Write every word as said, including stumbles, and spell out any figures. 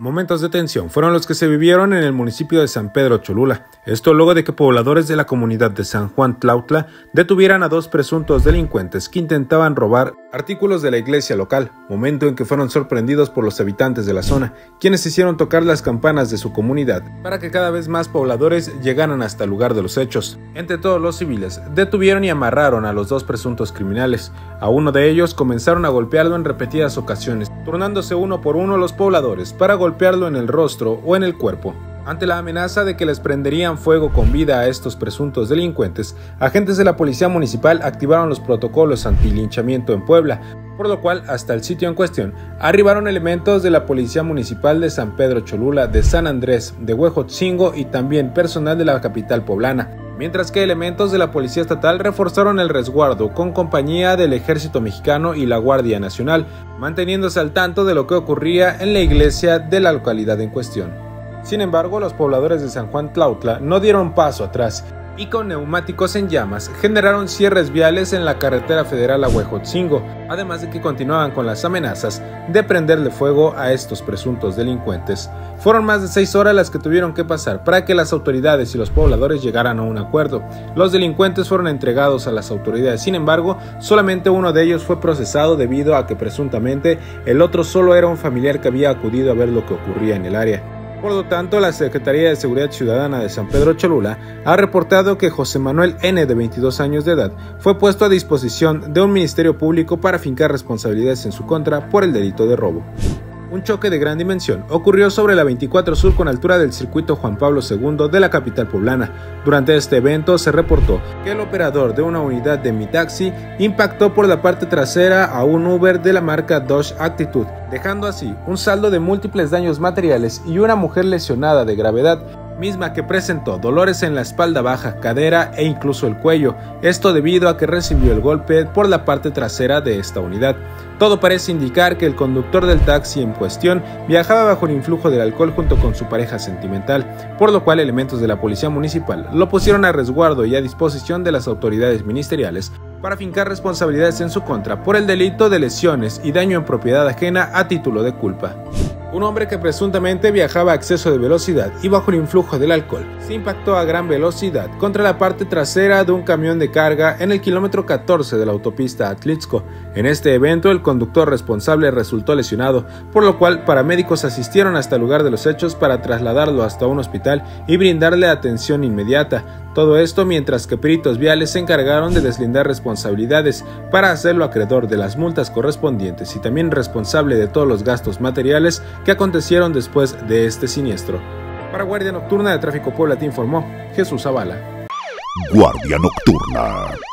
Momentos de tensión fueron los que se vivieron en el municipio de San Pedro Cholula. Esto luego de que pobladores de la comunidad de San Juan Tlautla detuvieran a dos presuntos delincuentes que intentaban robar artículos de la iglesia local, momento en que fueron sorprendidos por los habitantes de la zona, quienes hicieron tocar las campanas de su comunidad para que cada vez más pobladores llegaran hasta el lugar de los hechos. Entre todos los civiles, detuvieron y amarraron a los dos presuntos criminales. A uno de ellos comenzaron a golpearlo en repetidas ocasiones, turnándose uno por uno los pobladores para golpearlo en el rostro o en el cuerpo. Ante la amenaza de que les prenderían fuego con vida a estos presuntos delincuentes, agentes de la policía municipal activaron los protocolos antilinchamiento en Puebla, por lo cual hasta el sitio en cuestión arribaron elementos de la policía municipal de San Pedro Cholula, de San Andrés, de Huejotzingo y también personal de la capital poblana, mientras que elementos de la policía estatal reforzaron el resguardo con compañía del Ejército Mexicano y la Guardia Nacional, manteniéndose al tanto de lo que ocurría en la iglesia de la localidad en cuestión. Sin embargo, los pobladores de San Juan Tlautla no dieron paso atrás y con neumáticos en llamas generaron cierres viales en la carretera federal a Huejotzingo, además de que continuaban con las amenazas de prenderle fuego a estos presuntos delincuentes. Fueron más de seis horas las que tuvieron que pasar para que las autoridades y los pobladores llegaran a un acuerdo. Los delincuentes fueron entregados a las autoridades, sin embargo, solamente uno de ellos fue procesado debido a que presuntamente el otro solo era un familiar que había acudido a ver lo que ocurría en el área. Por lo tanto, la Secretaría de Seguridad Ciudadana de San Pedro Cholula ha reportado que José Manuel N., de veintidós años de edad, fue puesto a disposición de un ministerio público para fincar responsabilidades en su contra por el delito de robo. Un choque de gran dimensión ocurrió sobre la veinticuatro Sur con altura del circuito Juan Pablo segundo de la capital poblana. Durante este evento se reportó que el operador de una unidad de Mi Taxi impactó por la parte trasera a un Uber de la marca Dodge Attitude, dejando así un saldo de múltiples daños materiales y una mujer lesionada de gravedad, misma que presentó dolores en la espalda baja, cadera e incluso el cuello, esto debido a que recibió el golpe por la parte trasera de esta unidad. Todo parece indicar que el conductor del taxi en cuestión viajaba bajo el influjo del alcohol junto con su pareja sentimental, por lo cual elementos de la policía municipal lo pusieron a resguardo y a disposición de las autoridades ministeriales para fincar responsabilidades en su contra por el delito de lesiones y daño en propiedad ajena a título de culpa. Un hombre que presuntamente viajaba a exceso de velocidad y bajo el influjo del alcohol se impactó a gran velocidad contra la parte trasera de un camión de carga en el kilómetro catorce de la autopista Atlixco. En este evento, el conductor responsable resultó lesionado, por lo cual paramédicos asistieron hasta el lugar de los hechos para trasladarlo hasta un hospital y brindarle atención inmediata. Todo esto mientras que peritos viales se encargaron de deslindar responsabilidades para hacerlo acreedor de las multas correspondientes y también responsable de todos los gastos materiales que acontecieron después de este siniestro. Para Guardia Nocturna de Tráfico Puebla te informó Jesús Zavala. Guardia Nocturna.